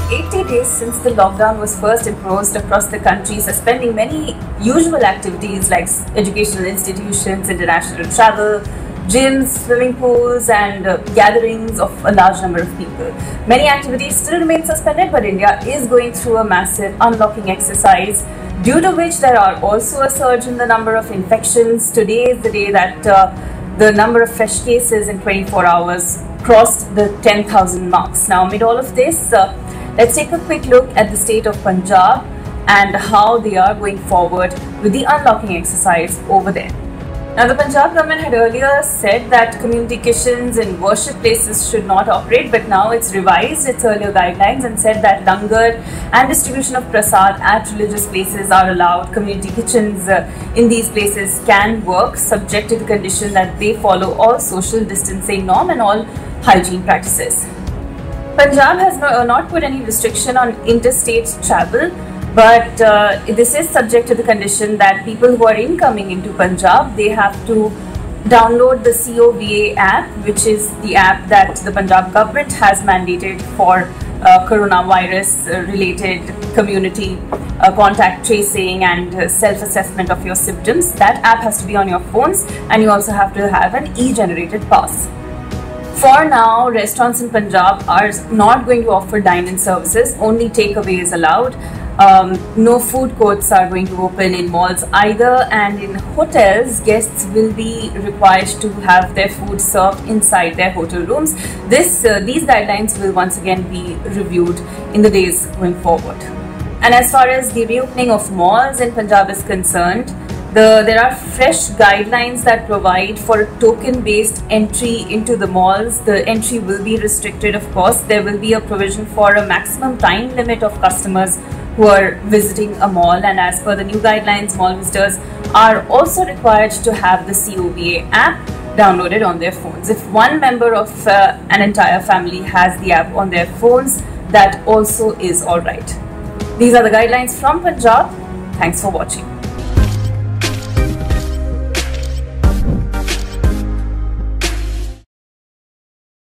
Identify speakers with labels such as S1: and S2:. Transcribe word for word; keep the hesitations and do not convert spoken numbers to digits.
S1: eighty days since the lockdown was first imposed across the country, suspending many usual activities like educational institutions, international travel, gyms, swimming pools and uh, gatherings of a large number of people. Many activities still remain suspended, but India is going through a massive unlocking exercise, due to which there are also a surge in the number of infections. Today is the day that uh, the number of fresh cases in twenty-four hours crossed the ten thousand marks. Now, amid all of this, uh, let's take a quick look at the state of Punjab and how they are going forward with the unlocking exercise over there. Now, the Punjab government had earlier said that community kitchens and worship places should not operate, but now it's revised its earlier guidelines and said that langar and distribution of prasad at religious places are allowed. Community kitchens uh, in these places can work, subject to the condition that they follow all social distancing norm and all hygiene practices. Punjab has no, uh, not put any restriction on interstate travel, but uh, this is subject to the condition that people who are incoming into Punjab, they have to download the C O V A app, which is the app that the Punjab government has mandated for uh, coronavirus uh, related community uh, contact tracing and uh, self-assessment of your symptoms. That app has to be on your phones, and you also have to have an e-generated pass. For now, restaurants in Punjab are not going to offer dine-in services, only takeaway is allowed. Um, no food courts are going to open in malls either, and in hotels, guests will be required to have their food served inside their hotel rooms. This, uh, these guidelines will once again be reviewed in the days going forward. And as far as the reopening of malls in Punjab is concerned, The, there are fresh guidelines that provide for a token-based entry into the malls. The entry will be restricted, of course. There will be a provision for a maximum time limit of customers who are visiting a mall. And as per the new guidelines, mall visitors are also required to have the C O V A app downloaded on their phones. If one member of uh, an entire family has the app on their phones, that also is all right. These are the guidelines from Punjab. Thanks for watching.